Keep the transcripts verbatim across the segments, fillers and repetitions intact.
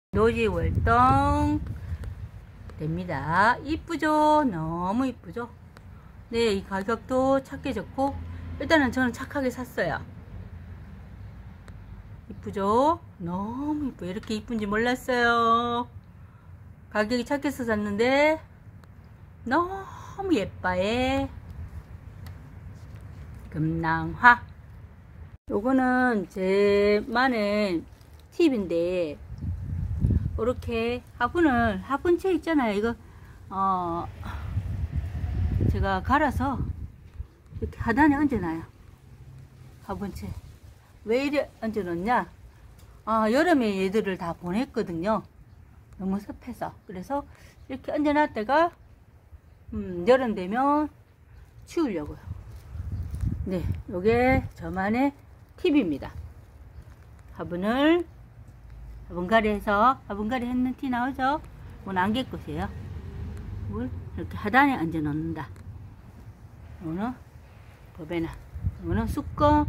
노지월동 됩니다. 이쁘죠? 너무 이쁘죠? 네, 이 가격도 착하게 좋고, 일단은 저는 착하게 샀어요. 이쁘죠? 너무 이뻐. 이렇게 이쁜지 몰랐어요. 가격이 착해서 샀는데 너무 예뻐요. 금낭화. 요거는 제만의 팁인데, 이렇게 화분을, 화분채 있잖아요. 이거 어 제가 갈아서 이렇게 하단에 얹어놔요. 화분채. 왜 이래 얹어놓냐? 아, 여름에 얘들을 다 보냈거든요. 너무 습해서. 그래서 이렇게 얹어놨다가 음, 여름 되면 치우려고요. 네, 요게 저만의 팁입니다. 화분을 화분갈이 해서, 화분갈이 했는 티 나오죠? 이건 안개꽃이에요. 이걸 이렇게 하단에 얹어 놓는다. 이거는 버베나, 이거는 쑥꺼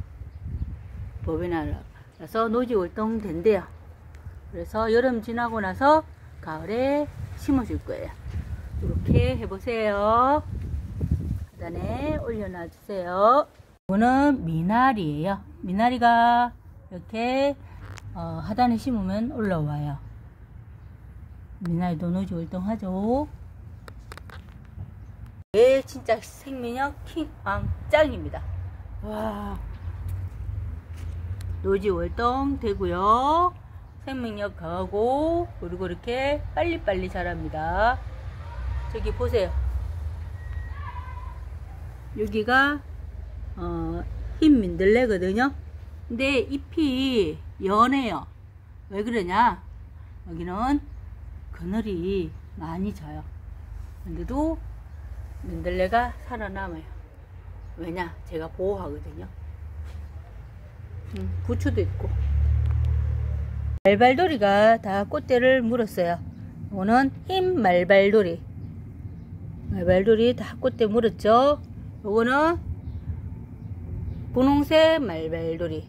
버베나라서 노지월동 된대요. 그래서 여름 지나고 나서 가을에 심어줄 거예요. 이렇게 해보세요. 하단에 올려놔 주세요. 이거는 미나리예요. 미나리가 이렇게 어, 하단에 심으면 올라와요. 미나리도 노지월동하죠. 네, 진짜 생명력 킹왕짱입니다. 와, 노지월동 되고요. 생명력 강하고, 그리고 이렇게 빨리빨리 자랍니다. 저기 보세요. 여기가 어, 흰 민들레거든요. 근데 잎이 연해요. 왜 그러냐? 여기는 그늘이 많이 져요. 근데도 민들레가 살아남아요. 왜냐? 제가 보호하거든요. 음, 부추도 있고. 말발돌이가 다 꽃대를 물었어요. 이거는 흰 말발돌이. 말발돌이 다 꽃대 물었죠. 요거는 분홍색 말발돌이.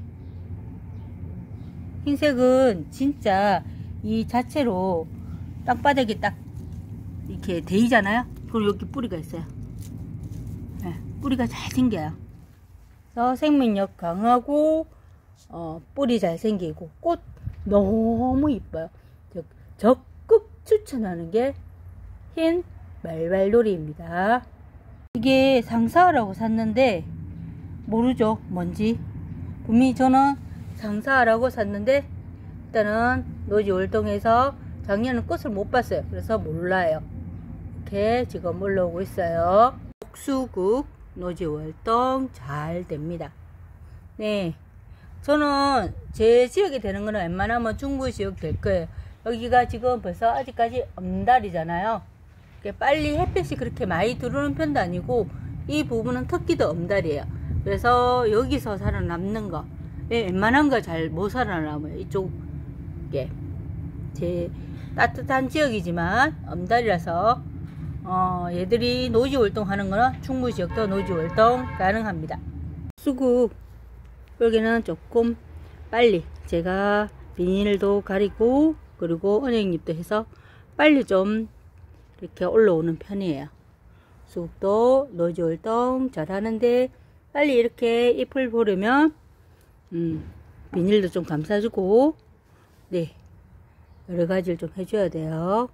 흰색은 진짜 이 자체로 땅바닥에 딱 이렇게 데이잖아요. 그리고 여기 뿌리가 있어요. 네, 뿌리가 잘 생겨요. 그래서 생명력 강하고 어, 뿌리 잘 생기고 꽃 너무 이뻐요. 적극 추천하는 게 흰 말발돌이입니다. 이게 상사하라고 샀는데 모르죠, 뭔지. 분명히 저는 상사하라고 샀는데 일단은 노지월동에서 작년은 꽃을 못 봤어요. 그래서 몰라요. 이렇게 지금 올라오고 있어요. 복수국 노지월동 잘 됩니다. 네, 저는 제 지역이 되는 거는 웬만하면 중부 지역 될 거예요. 여기가 지금 벌써 아직까지 엄달이잖아요. 빨리 햇빛이 그렇게 많이 들어오는 편도 아니고, 이 부분은 특기도 엄달이에요. 그래서 여기서 살아남는 거, 웬만한 거 잘 못 살아남아요. 이쪽에 제 따뜻한 지역이지만 엄달이라서 어, 얘들이 노지월동 하는 거는 충무 지역도 노지월동 가능합니다. 수국 여기는 조금 빨리 제가 비닐도 가리고, 그리고 언행잎도 해서 빨리 좀 이렇게 올라오는 편이에요. 수국도 노지월동 잘 하는데, 빨리 이렇게 잎을 보려면 음, 비닐도 좀 감싸주고, 네, 여러 가지를 좀 해줘야 돼요.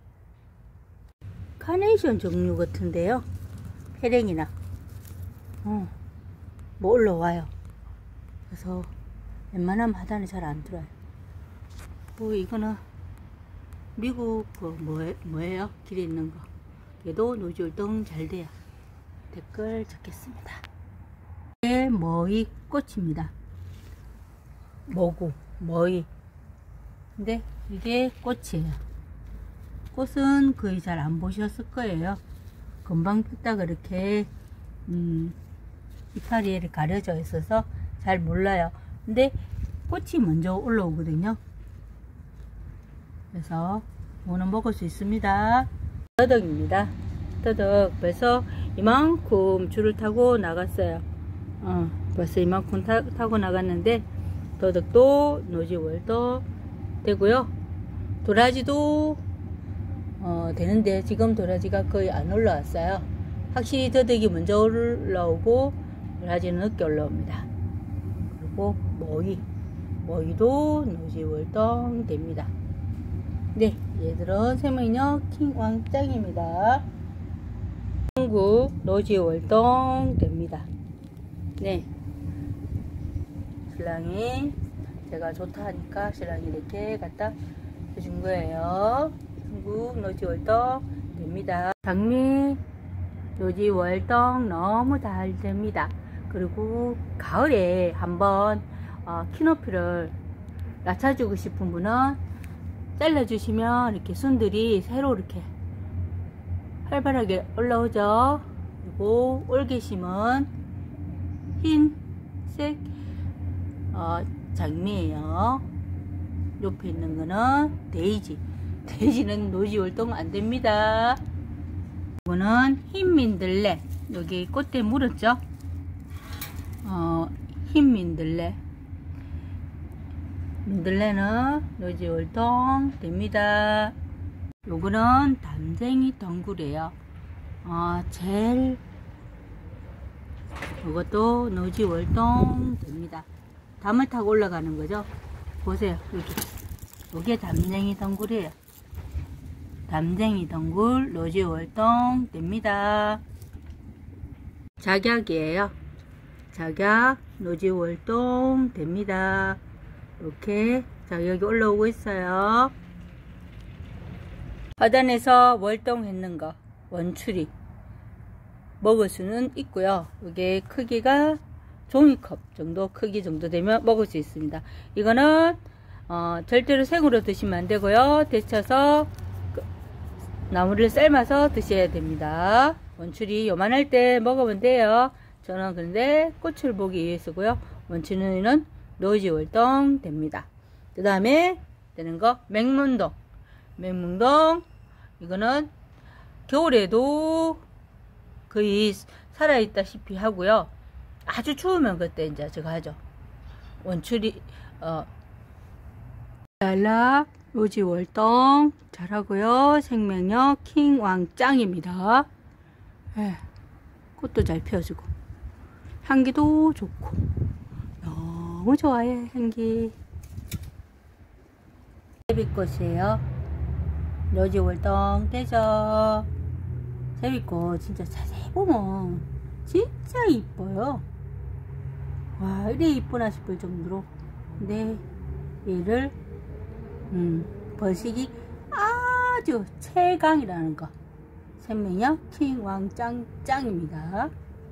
카네이션 종류 같은데요. 페랭이나 어, 뭐 올라와요. 그래서 웬만하면 하단에 잘 안 들어요. 뭐 이거는 미국 그 뭐에, 뭐예요? 길에 있는 거. 얘도 노지월동 잘 돼요. 댓글 적겠습니다. 이게 머위 꽃입니다. 머구, 머위. 근데 이게 꽃이에요. 꽃은 거의 잘 안 보셨을 거예요. 금방 폈다가 이렇게 음, 이파리에 가려져 있어서 잘 몰라요. 근데 꽃이 먼저 올라오거든요. 그래서 오늘 먹을 수 있습니다. 더덕입니다. 더덕 벌써 이만큼 줄을 타고 나갔어요. 어, 벌써 이만큼 타, 타고 나갔는데 더덕도 노지월동 되고요. 도라지도 어, 되는데 지금 도라지가 거의 안 올라왔어요. 확실히 더덕이 먼저 올라오고 도라지는 늦게 올라옵니다. 그리고 모이 모이도 노지월동 됩니다. 네, 얘들은 생명력 킹왕짱입니다. 한국 노지월동 됩니다. 네, 신랑이 제가 좋다 하니까 신랑이 이렇게 갖다 해준 거예요. 한국 노지월동 됩니다. 장미 노지월동 너무 잘 됩니다. 그리고 가을에 한번 어, 키높이를 낮춰주고 싶은 분은 잘라주시면 이렇게 순들이 새로 이렇게 활발하게 올라오죠. 그리고 올게 심은 흰색 어, 장미예요. 옆에 있는 거는 데이지. 데이지는 노지월동 안 됩니다. 이거는 흰 민들레. 여기 꽃대 물었죠? 어, 흰 민들레. 민들레는 노지월동 됩니다. 요거는 담쟁이 덩굴이에요. 어, 제일 이것도 노지월동 됩니다. 담을 타고 올라가는 거죠. 보세요. 여기. 요게 담쟁이 덩굴이에요. 담쟁이 덩굴 노지월동 됩니다. 작약이에요. 작약 노지월동 됩니다. 이렇게 작약이 올라오고 있어요. 화단에서 월동했는 거 원추리 먹을 수는 있고요. 이게 크기가 종이컵 정도 크기 정도 되면 먹을 수 있습니다. 이거는 어, 절대로 생으로 드시면 안 되고요. 데쳐서 그, 나무를 삶아서 드셔야 됩니다. 원추리 요만할 때 먹으면 돼요. 저는 그런데 꽃을 보기 위해서고요. 원추리는 노지월동 됩니다. 그 다음에 되는 거 맹문동. 맹문동 이거는 겨울에도 거의 살아있다시피 하고요. 아주 추우면 그때 이제 저거 하죠. 원추리 어 달라 노지월동 잘하고요. 생명력 킹왕짱입니다. 예, 꽃도 잘 피워주고 향기도 좋고 너무 좋아요. 향기. 제비꽃이에요. 노지월동 되죠. 제비꽃 진짜 자세히 보면 진짜 이뻐요. 와, 이래 이쁘나 싶을 정도로. 근데 얘를 음, 벌식이 아주 최강이라는 거. 생명력 킹왕짱 짱입니다.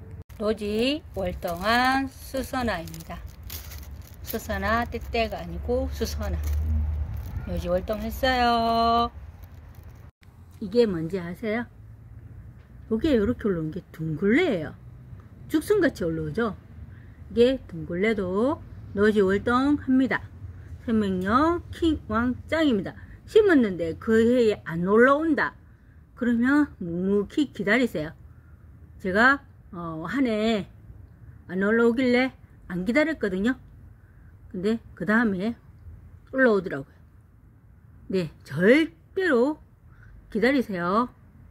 노지월동한 수선화입니다. 수선화 떼떼가 아니고 수선화. 노지월동 했어요. 이게 뭔지 아세요? 이게 이렇게 올라온 게 둥글레예요. 죽순같이 올라오죠. 이게 둥글레도 노지월동 합니다. 생명력 킹왕짱입니다. 심었는데 그 해에 안 올라온다. 그러면 묵묵히 기다리세요. 제가 어, 한 해 안 올라오길래 안 기다렸거든요. 근데 그 다음에 올라오더라고요. 네, 절대로 기다리세요.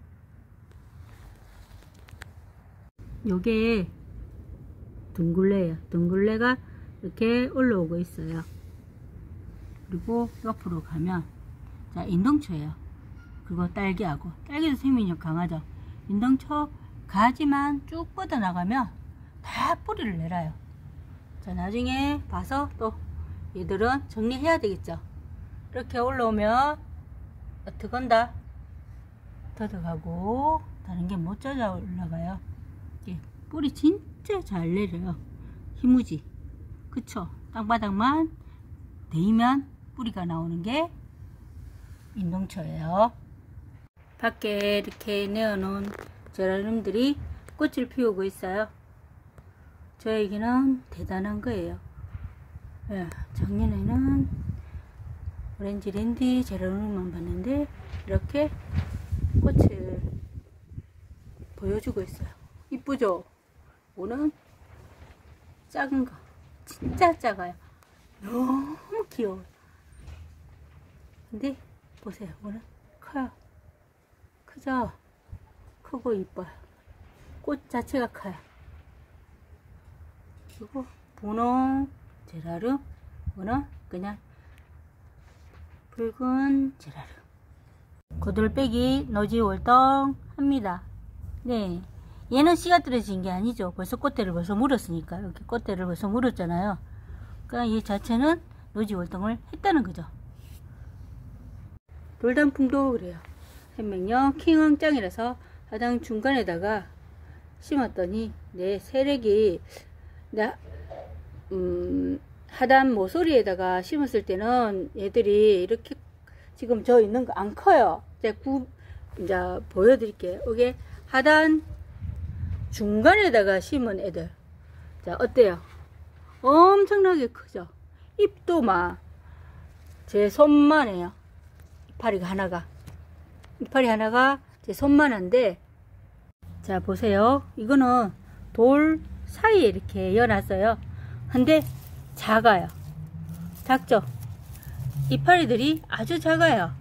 요게 둥글레예요. 둥글레가 이렇게 올라오고 있어요. 그리고 옆으로 가면 자 인동초예요. 그리고 딸기하고 딸기도 생명력 강하죠. 인동초 가지만 쭉 뻗어나가면 다 뿌리를 내려요. 자 나중에 봐서 또 얘들은 정리해야 되겠죠. 이렇게 올라오면 어떻게 한다? 더덕하고 다른 게 못 찾아 올라가요. 뿌리 진짜 잘 내려요. 희무지. 그쵸? 땅바닥만 데이면 뿌리가 나오는 게 인동초예요. 밖에 이렇게 내어놓은 제라늄들이 꽃을 피우고 있어요. 저에게는 대단한 거예요. 예, 작년에는 오렌지 랜디 제라늄만 봤는데 이렇게 꽃을 보여주고 있어요. 이쁘죠? 오는 작은 거 진짜 작아요. 너무 귀여워요. 근데 보세요. 오늘 커요. 크죠? 크고 이뻐요. 꽃 자체가 커요. 그리고 분홍 제라늄, 이거는 그냥 붉은 제라늄. 고들빼기 노지 월동합니다. 네, 얘는 씨가 떨어진 게 아니죠. 벌써 꽃대를 벌써 물었으니까. 이렇게 꽃대를 벌써 물었잖아요. 그러니까 이 자체는 노지 월동을 했다는 거죠. 돌단풍도 그래요. 생명력 킹왕짱이라서 하단 중간에다가 심었더니 내 세력이 나 음, 하단 모서리에다가 심었을 때는 얘들이 이렇게 지금 저 있는 거 안 커요. 이제 구 이제 보여드릴게요. 이게 하단 중간에다가 심은 애들. 자, 어때요? 엄청나게 크죠? 잎도 막 제 손만 해요. 이파리가 하나가. 이파리 하나가 제 손만한데, 자, 보세요. 이거는 돌 사이에 이렇게 이어놨어요. 근데 작아요. 작죠? 이파리들이 아주 작아요.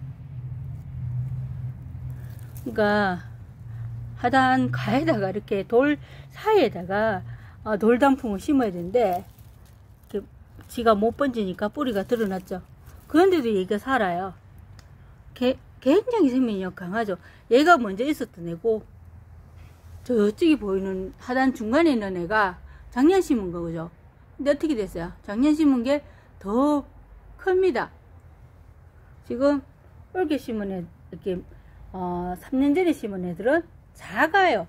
그러니까 하단 가에다가 이렇게 돌 사이에다가 어, 돌단풍을 심어야 되는데 이렇게 지가 못 번지니까 뿌리가 드러났죠. 그런데도 얘가 살아요. 개, 굉장히 생명력 강하죠. 얘가 먼저 있었던 애고 저쪽에 보이는 하단 중간에 있는 애가 작년 심은 거죠. 근데 어떻게 됐어요? 작년 심은 게 더 큽니다. 지금 올게 심은 애, 이렇게 어, 삼 년 전에 심은 애들은 작아요.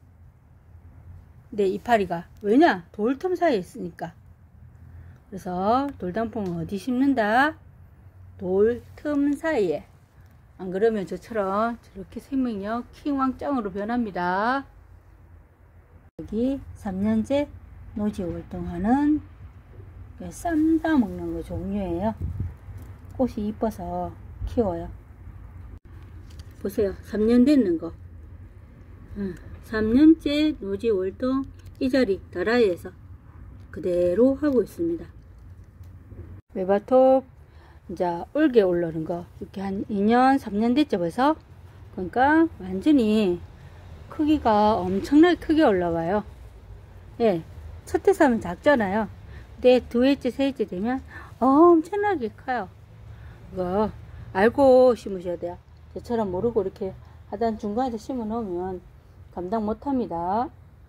네, 이파리가. 왜냐? 돌틈 사이에 있으니까. 그래서 돌단풍은 어디 심는다? 돌틈 사이에. 안 그러면 저처럼 저렇게 생명력 킹왕짱으로 변합니다. 여기 삼 년째 노지 월동하는 쌈다 먹는 거 종류예요. 꽃이 이뻐서 키워요. 보세요. 삼 년 됐는 거. 음, 삼 년째 노지 월동 이 자리 다라이에서 그대로 하고 있습니다. 메바톱 이제 올게 올라오는 거 이렇게 한 이 년 삼 년 됐죠 벌써. 그러니까 완전히 크기가 엄청나게 크게 올라와요. 예, 첫 해 사면 작잖아요. 근데 두 해째 세 해째 되면 엄청나게 커요. 이거 알고 심으셔야 돼요. 저처럼 모르고 이렇게 하단 중간에서 심어 놓으면 감당 못합니다.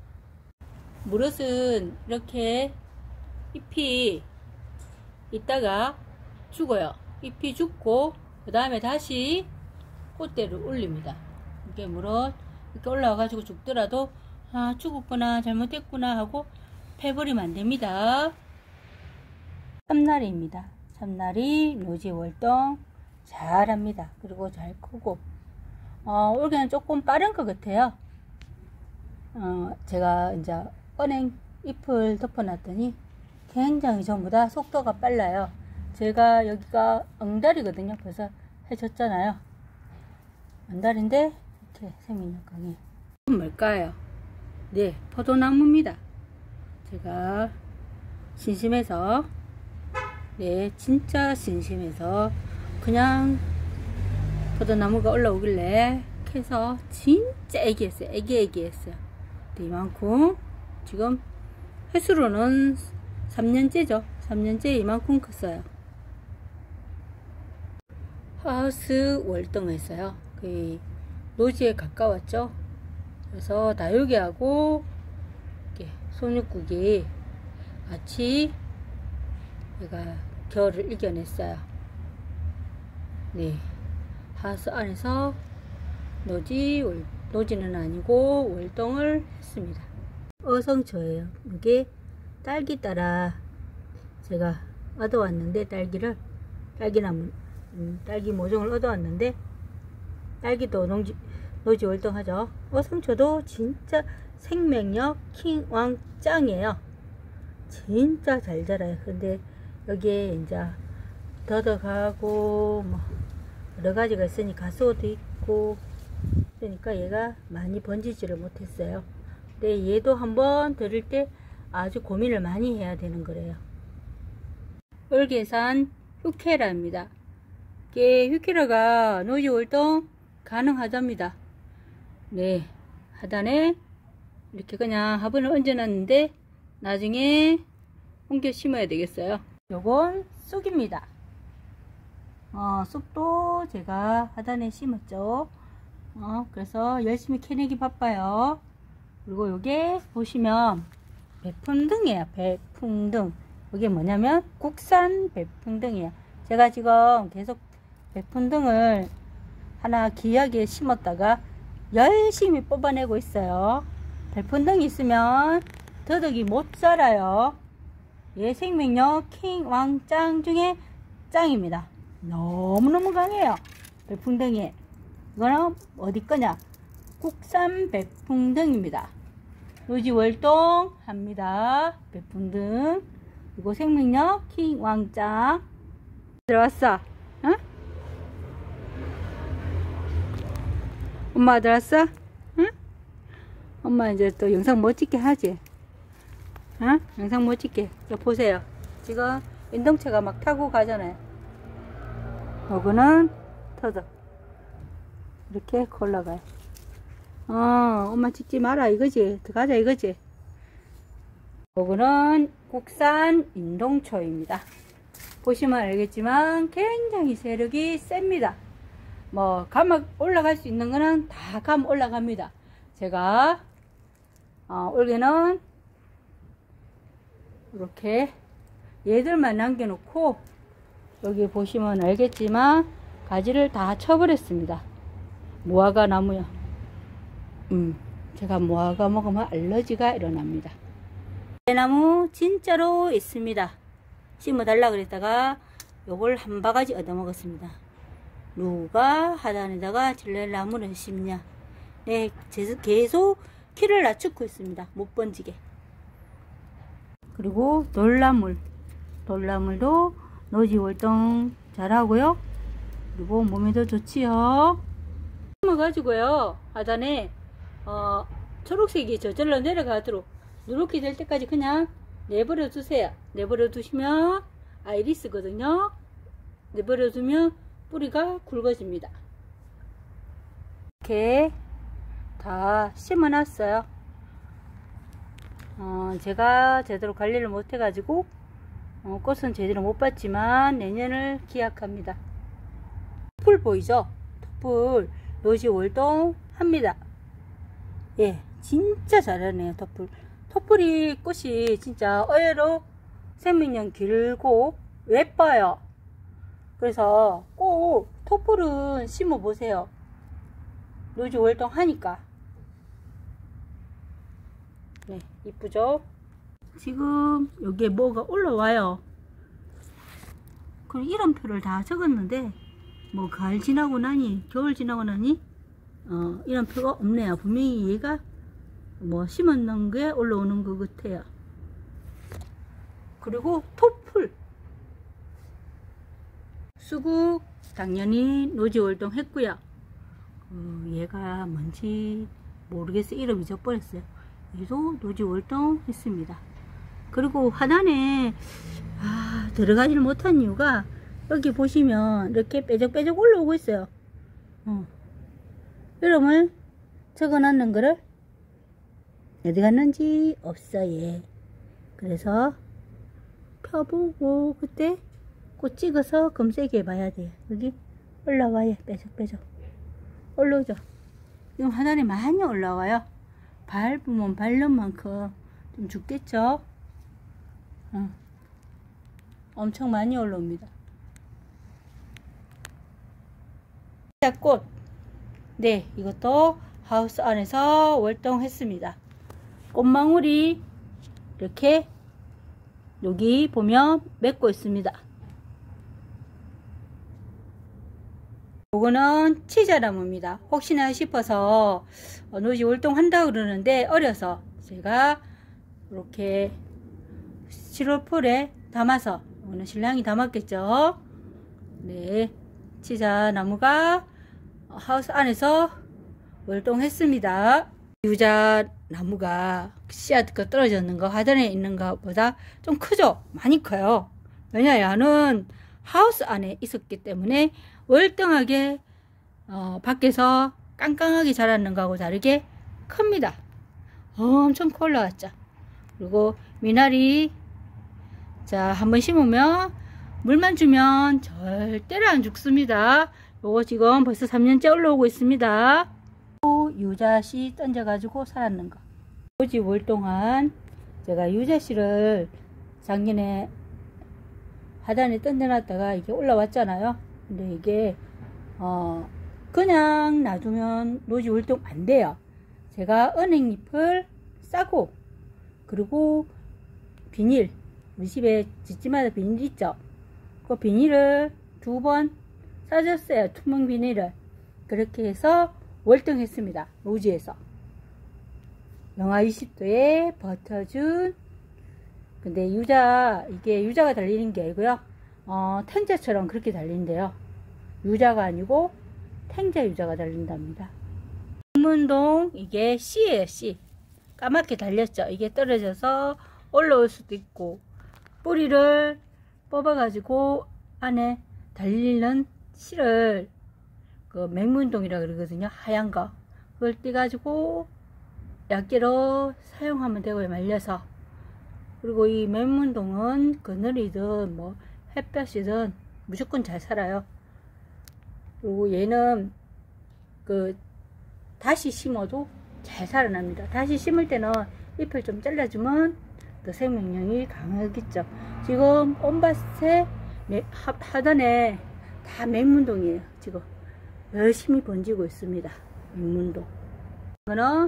무릇은 이렇게 잎이 있다가 죽어요. 잎이 죽고 그 다음에 다시 꽃대를 올립니다. 이게 물론 이렇게 올라와 가지고 죽더라도 아 죽었구나 잘못됐구나 하고 패버리면 안 됩니다. 참나리입니다. 참나리 노지 월동 잘합니다. 그리고 잘 크고 어, 올해는 조금 빠른 것 같아요. 어, 제가 이제 은행 잎을 덮어놨더니 굉장히 전부 다 속도가 빨라요. 제가 여기가 엉다리거든요. 그래서 해줬잖아요. 엉다리인데 이렇게 생명력 강해. 뭘까요? 네, 포도나무입니다. 제가 심심해서 네, 진짜 심심해서 그냥 포도나무가 올라오길래 캐서 진짜 애기했어요. 애기 애기했어요. 네, 이만큼 지금 횟수로는 삼 년째죠. 삼 년째 이만큼 컸어요. 하우스 월등했어요. 그 노지에 가까웠죠. 그래서 다육이하고 송육국이 같이 얘가 겨울을 이겨냈어요. 네, 하우스 안에서 노지 월, 노지는 아니고 월동을 했습니다. 어성초예요. 이게 딸기 따라 제가 얻어왔는데 딸기를 딸기나무 음, 딸기 모종을 얻어왔는데 딸기도 농지, 노지 월동하죠. 어성초도 진짜 생명력 킹왕짱이에요. 진짜 잘 자라요. 근데 여기에 이제 더덕하고 뭐 여러 가지가 있으니 가수도 있고 그러니까 얘가 많이 번지지를 못했어요. 근데 얘도 한번 들을 때 아주 고민을 많이 해야 되는 거래요. 올계산 후케라입니다. 이게 휘키라가 노지 월동 가능하답니다. 네, 하단에 이렇게 그냥 화분을 얹어놨는데 나중에 옮겨 심어야 되겠어요. 요건 쑥입니다. 어, 쑥도 제가 하단에 심었죠. 어, 그래서 열심히 캐내기 바빠요. 그리고 요게 보시면 배풍등이에요. 배풍등. 이게 뭐냐면 국산 배풍등이에요. 제가 지금 계속 배풍등을 하나 귀하게 심었다가 열심히 뽑아내고 있어요. 배풍등이 있으면 더덕이 못 자라요. 얘 생명력 킹 왕짱 중에 짱입니다. 너무너무 강해요. 배풍등이. 이거는 어디 거냐? 국산 배풍등입니다. 노지 월동 합니다. 배풍등. 그리고 생명력 킹 왕짱. 들어왔어? 응? 엄마 들어왔어? 응? 엄마 이제 또 영상 못 찍게 하지? 응? 영상 못 찍게. 자, 보세요. 지금 인동차가 막 타고 가잖아요. 요거는 터덕. 이렇게 올라가요. 어, 엄마 찍지 마라 이거지. 들어가자 이거지. 요거는 국산 인동초입니다. 보시면 알겠지만 굉장히 세력이 셉니다. 뭐 감막 올라갈 수 있는 거는 다 감 올라갑니다. 제가 어, 올해는 이렇게 얘들만 남겨놓고 여기 보시면 알겠지만 가지를 다 쳐버렸습니다. 무화과 나무요. 음, 제가 무화과 먹으면 알러지가 일어납니다. 나무 진짜로 있습니다. 심어달라 그랬다가 요걸 한 바가지 얻어먹었습니다. 누가 하단에다가 질레나무를 심냐. 네, 계속 키를 낮추고 있습니다. 못 번지게. 그리고 돌나물. 돌나물도 노지 월동 잘하고요. 그리고 몸에도 좋지요. 심어가지고요. 하단에 어, 초록색이 저절로 내려가도록 누렇게 될 때까지 그냥 내버려 두세요. 내버려 두시면 아이리스거든요. 내버려 두면 뿌리가 굵어집니다. 이렇게 다 심어 놨어요. 어, 제가 제대로 관리를 못 해가지고 어, 꽃은 제대로 못 봤지만 내년을 기약합니다. 토플 보이죠? 토플 노지 월동 합니다. 예, 진짜 잘하네요. 토플. 토플이 꽃이 진짜 의외로 생명력 길고 예뻐요. 그래서 꼭 토플은 심어 보세요. 노지 월동 하니까. 네, 이쁘죠? 지금 여기에 뭐가 올라와요. 그리고 이름표를 다 적었는데 뭐 가을 지나고 나니 겨울 지나고 나니 어, 이름표가 없네요. 분명히 얘가 뭐 심었는 게 올라오는 것 같아요. 그리고 토플 수국 당연히 노지 월동 했고요. 어, 얘가 뭔지 모르겠어요. 이름 잊어버렸어요. 얘도 노지 월동 했습니다. 그리고 하단에 아, 들어가지를 못한 이유가 여기 보시면 이렇게 빼적빼적 올라오고 있어요. 어. 이름을 적어놨는 거를 어디 갔는지 없어요. 그래서 펴보고 그때 꽃 찍어서 검색해 봐야 돼요. 여기 올라와요. 빼적빼적 올라오죠. 지금 하단에 많이 올라와요. 밟으면 밟는 만큼 좀 죽겠죠. 어. 엄청 많이 올라옵니다. 꽃. 네, 이것도 하우스 안에서 월동했습니다. 꽃망울이 이렇게 여기 보면 맺고 있습니다. 요거는 치자나무입니다. 혹시나 싶어서 노지 월동한다 그러는데 어려서 제가 이렇게 칠월풀에 담아서 오늘 신랑이 담았겠죠. 네, 치자나무가 하우스 안에서 월동했습니다. 유자 나무가 씨앗가 떨어졌는 거 하단에 있는 것보다 좀 크죠? 많이 커요. 왜냐하면 하우스 안에 있었기 때문에 월등하게 어, 밖에서 깡깡하게 자랐는 거하고 다르게 큽니다. 엄청 커 올라왔죠. 그리고 미나리 자 한번 심으면 물만 주면 절대로 안 죽습니다. 요거 지금 벌써 삼 년째 올라오고 있습니다. 유자씨 던져가지고 살았는 거. 오지 월 동안 제가 유자씨를 작년에 하단에 던져놨다가 이게 올라왔잖아요. 근데 이게 어 그냥 놔두면 노지 월동 안 돼요. 제가 은행잎을 싸고 그리고 비닐, 우리 집에 집집마다 비닐 있죠. 그 비닐을 두 번 싸줬어요. 투명 비닐을. 그렇게 해서 월등했습니다. 노지에서 영하 이십 도에 버텨준. 근데 유자, 이게 유자가 달리는 게 아니고요. 어, 탱자처럼 그렇게 달린대요. 유자가 아니고 탱자 유자가 달린답니다. 백문동 이게 씨예요. 씨. 까맣게 달렸죠. 이게 떨어져서 올라올 수도 있고 뿌리를 뽑아 가지고 안에 달리는 씨를 그 맹문동이라 그러거든요. 하얀 거 그걸 떼 가지고 약재로 사용하면 되고요. 말려서. 그리고 이 맹문동은 그늘이든 뭐 햇볕이든 무조건 잘 살아요. 그리고 얘는 그 다시 심어도 잘 살아납니다. 다시 심을 때는 잎을 좀 잘라주면 더 생명력이 강하겠죠. 지금 온밭에 하단에 다 맹문동이에요. 지금 열심히 번지고 있습니다. 맹문동. 이거는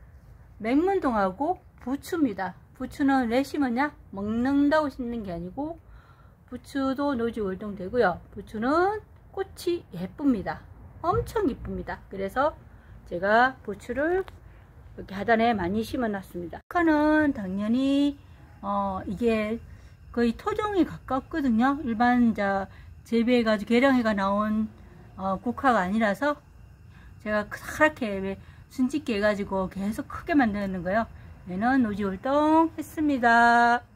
맹문동하고 부추입니다. 부추는 왜 심었냐? 먹는다고 심는 게 아니고 부추도 노지 월동 되고요. 부추는 꽃이 예쁩니다. 엄청 이쁩니다. 그래서 제가 부추를 이렇게 하단에 많이 심어 놨습니다. 국화는 당연히 어 이게 거의 토종에 가깝거든요. 일반 자 재배해 가지고 계량해가 나온 어, 국화가 아니라서 제가 그렇게 순짓기 해가지고 계속 크게 만드는 거예요. 얘는 노지 월동 했습니다.